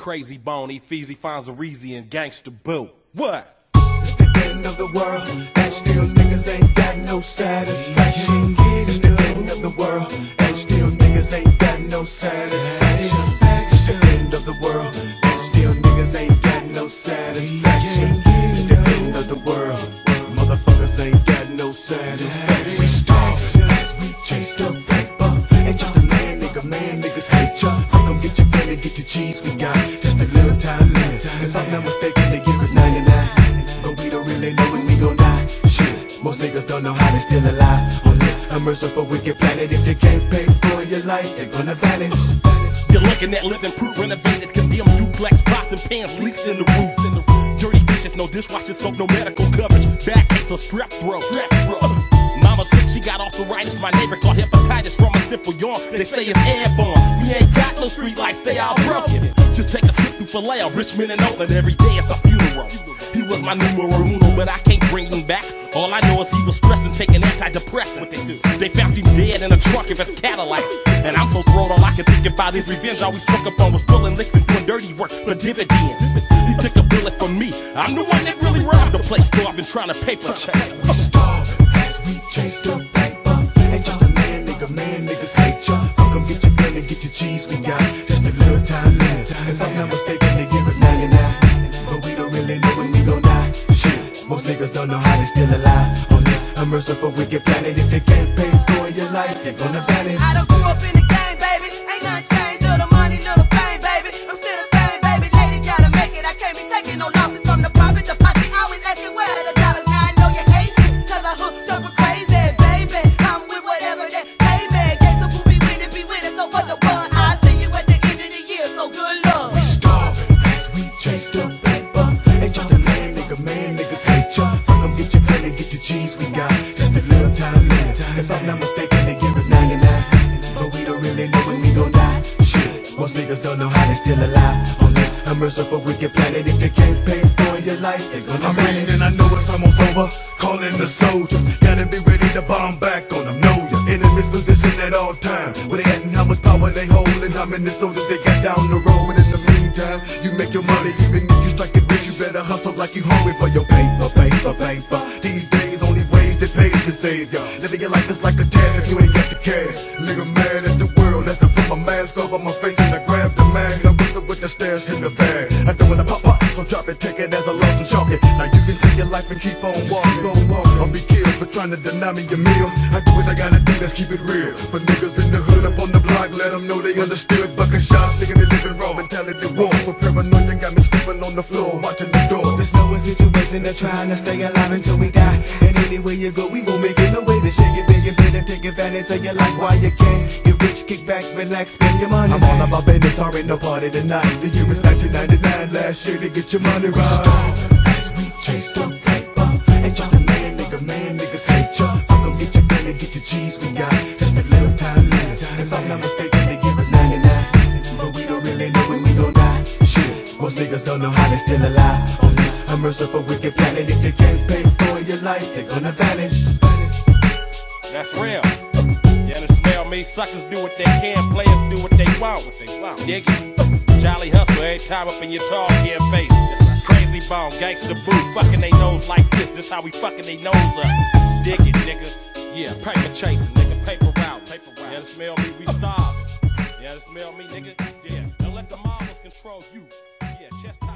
Krayzie bone, Easy finds a Reezy and Gangsta boo. What? It's the end of the world, and still niggas ain't got no satisfaction. It's the end of the world, and still niggas ain't got no satisfaction. It's the end of the world, and still niggas ain't got no satisfaction. It's the end of the world, motherfuckers ain't got no satisfaction. We starvin' as we chase the paper. Ain't just a man, niggas hate ya. Come get your gun and get your cheese, we got just a little time left. If I'm not mistaken, the year is 99. But we don't really know when we gon' die. Shit, most niggas don't know how they still alive on this unmerciful wicked planet. If you can't pay for your life, they're gonna vanish. You're looking at living proof, renovated, condemned duplex, pots and pans, leaks in the roof. Dirty dishes, no dishwasher soap, no medical coverage. Back case or strep throat. Mama sick, she got arthritis. My neighbor caught hepatitis from a simple yawn. They say it's airborne. We ain't got no street lights, they all broken. Just take a trip through Filet, Richmond and Oakland. Every day it's a funeral. He was my numero uno, but I can't bring him back. All I know is he was stressing, taking antidepressants. They found him dead in a trunk of his Cadillac. And I'm so thrown, all I can think about his revenge. All we struck up on was pulling licks and doing dirty work for dividends. He took a bullet for me. I'm the one that really robbed the place. Starvin' trying to paper chase. We starvin' as we chase the paper. Ain't just a man, niggas hate ya. Come get your gun and get your cheese, we got just a little time left. If I'm not mistaken, the year is 99. But we don't really know when we gon' die. Shit, most niggas don't know how they still alive on this unmerciful wicked planet. If you can't pay for your life, you're gonna vanish. I done grew up in the game, baby. Ain't nothing changed, little money, little fame, baby. I'm still the same, baby. Lady gotta make it. I can't be taking no losses from the profit. The posse always asking where are the dollars. Now I know you hate me, cause I hooked up with Krayzie, baby. I'm with whatever that pay me. Gangsta boo, be with it, so what the world? I'll see you at the end of the year, so good luck. We starvin' as we chase the paper. Ain't just a man, niggas hate ya. Come get your gun and get your cheese, we got just a little time left. If I'm not mistaken, the year is 99. But we don't really know when we gon' die. Shit, most niggas don't know how they still alive on this unmerciful wicked planet. If you can't pay for your life, they're gonna vanish. And I know it's almost over, calling the soldiers. Gotta be ready to bomb back on them, know ya. In this position at all times, where they at and how much power they hold, and how many soldiers they got down the road. And in the meantime, you make your money, even if you strike it rich, you better hustle like you hungry for your paper. These days, only ways that pays to save ya. Living your life is like a task if you ain't got the cash. Nigga mad at the world, that's to put my mask over my face and I grab the mag. I whistle with the stash in the bag. I don't wanna pop, so drop it, take it as a loss and chalk it. Now you can take your life and keep on walking. Or be killed for trying to deny me your meal. I do what I gotta do, let's keep it real. For niggas in the hood up on the block, let them know they understood. Bucket shots, nigga, they living raw mentality war. So paranoid, they got me sleeping on the floor, watching the door. There's no situation, they're trying to stay alive until we die. And anywhere you go, we gon' make it. No way to shake it, big and better, take advantage of your life while you can. Get rich, kick back, relax, spend your money. I'm all about business, sorry, no party tonight. The year is 1999, last year to get your money right. We starvin' as we chase the paper. Ain't just a man, niggas hate ya. Come get your gun and get your cheese, we got just a little time left. If I'm not mistaken, the year is 99. But we don't really know when we gon' die. Shit, most niggas don't know how they still alive on this unmerciful wicked planet. If you can't pay for your life, they're gonna vanish. That's real. You understand me? Suckers do what they can, players do what they want. Dig it? Jolly hustle every time up in your tall kid face. Krayzie bone, Gangsta boo, fucking they nose like this. This how we fucking they nose up. Dig it, nigga. Yeah, paper chasing, nigga, paper route. You understand me? We starving. You understand me, nigga? Yeah. Don't let the marbles control you. Yeah, chest high.